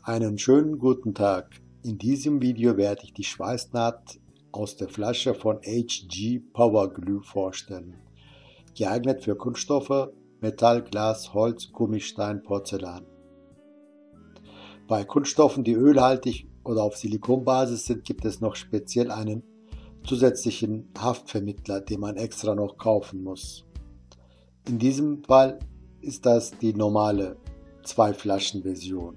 Einen schönen guten Tag. In diesem Video werde ich die Schweißnaht aus der Flasche von HG Power Glue vorstellen. Geeignet für Kunststoffe, Metall, Glas, Holz, Gummi, Stein, Porzellan. Bei Kunststoffen, die ölhaltig oder auf Silikonbasis sind, gibt es noch speziell einen zusätzlichen Haftvermittler, den man extra noch kaufen muss. In diesem Fall ist das die normale 2-Flaschen-Version.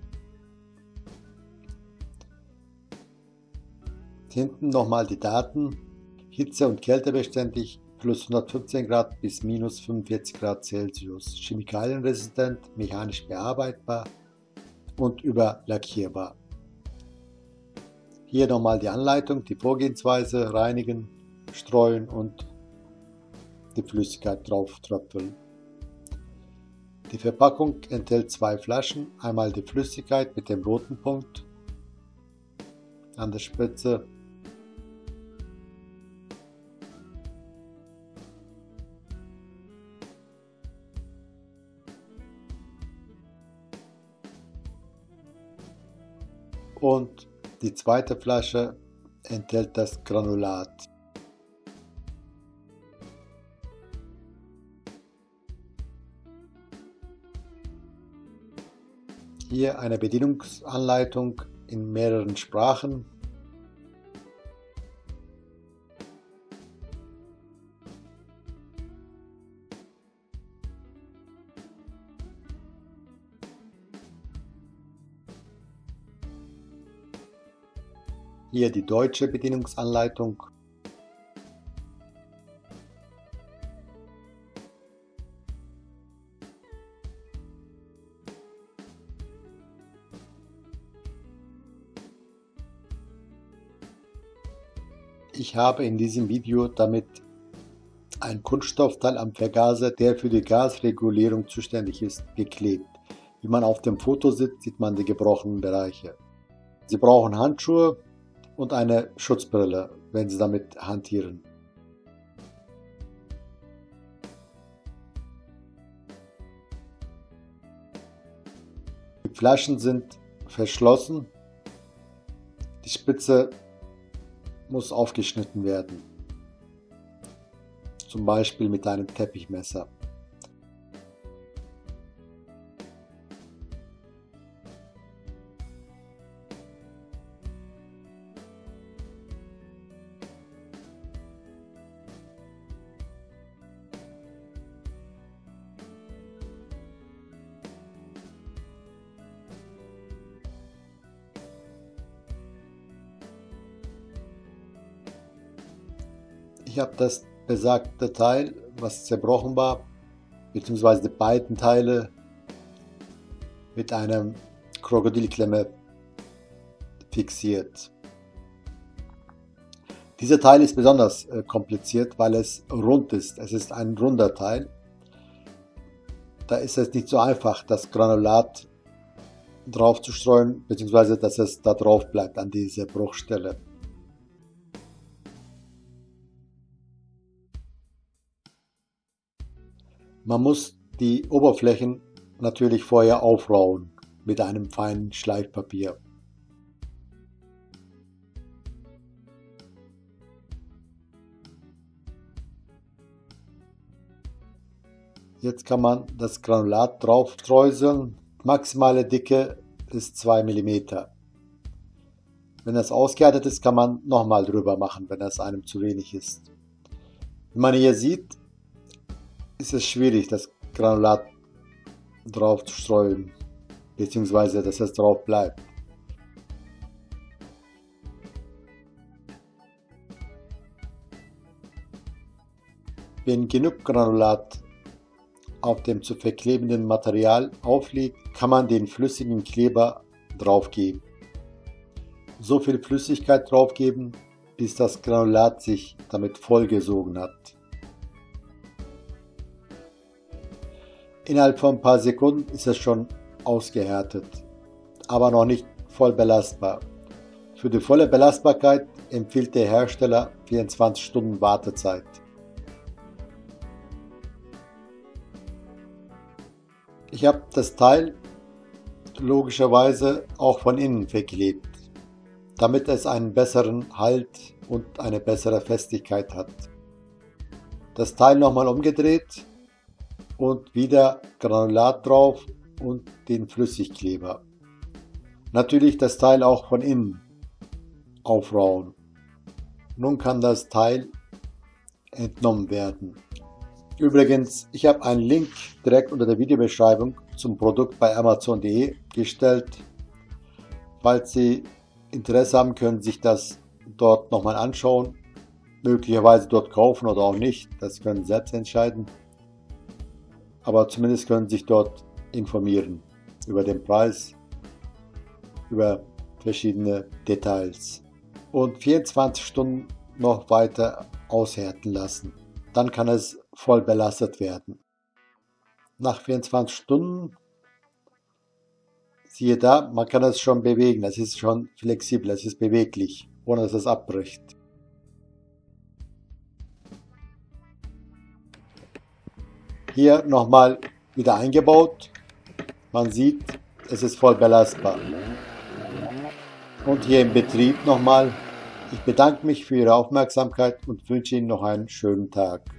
Hinten nochmal die Daten: Hitze- und Kältebeständig, plus 115 Grad bis minus 45 Grad Celsius, chemikalienresistent, mechanisch bearbeitbar und überlackierbar. Hier nochmal die Anleitung, die Vorgehensweise: reinigen, streuen und die Flüssigkeit drauf tröpfeln. Die Verpackung enthält 2 Flaschen, einmal die Flüssigkeit mit dem roten Punkt an der Spitze und die zweite Flasche enthält das Granulat. Hier eine Bedienungsanleitung in mehreren Sprachen. Hier die deutsche Bedienungsanleitung. Ich habe in diesem Video damit ein Kunststoffteil am Vergaser, der für die Gasregulierung zuständig ist, geklebt. Wie man auf dem Foto sieht, sieht man die gebrochenen Bereiche. Sie brauchen Handschuhe und eine Schutzbrille, wenn Sie damit hantieren. Die Flaschen sind verschlossen. Die Spitze muss aufgeschnitten werden, zum Beispiel mit einem Teppichmesser. Ich habe das besagte Teil, was zerbrochen war, beziehungsweise die beiden Teile mit einer Krokodilklemme fixiert. Dieser Teil ist besonders kompliziert, weil es rund ist. Es ist ein runder Teil. Da ist es nicht so einfach, das Granulat drauf zu streuen, beziehungsweise dass es da drauf bleibt an dieser Bruchstelle. Man muss die Oberflächen natürlich vorher aufrauen mit einem feinen Schleifpapier. Jetzt kann man das Granulat drauf streuseln. Maximale Dicke ist 2 mm. Wenn das ausgehärtet ist, kann man nochmal drüber machen, wenn das einem zu wenig ist. Wie man hier sieht, ist es schwierig, das Granulat drauf zu streuen, beziehungsweise dass es drauf bleibt. Wenn genug Granulat auf dem zu verklebenden Material aufliegt, kann man den flüssigen Kleber draufgeben. So viel Flüssigkeit draufgeben, bis das Granulat sich damit vollgesogen hat. Innerhalb von ein paar Sekunden ist es schon ausgehärtet, aber noch nicht voll belastbar. Für die volle Belastbarkeit empfiehlt der Hersteller 24 Stunden Wartezeit. Ich habe das Teil logischerweise auch von innen verklebt, damit es einen besseren Halt und eine bessere Festigkeit hat. Das Teil nochmal umgedreht und wieder Granulat drauf und den Flüssigkleber. Natürlich das Teil auch von innen aufrauen. Nun kann das Teil entnommen werden. Übrigens, ich habe einen Link direkt unter der Videobeschreibung zum Produkt bei Amazon.de gestellt. Falls Sie Interesse haben, können Sie sich das dort nochmal anschauen. Möglicherweise dort kaufen oder auch nicht. Das können Sie selbst entscheiden. Aber zumindest können Sie sich dort informieren über den Preis, über verschiedene Details. Und 24 Stunden noch weiter aushärten lassen. Dann kann es voll belastet werden. Nach 24 Stunden, siehe da, man kann es schon bewegen. Es ist schon flexibel, es ist beweglich, ohne dass es abbricht. Hier nochmal wieder eingebaut. Man sieht, es ist voll belastbar. Und hier im Betrieb nochmal. Ich bedanke mich für Ihre Aufmerksamkeit und wünsche Ihnen noch einen schönen Tag.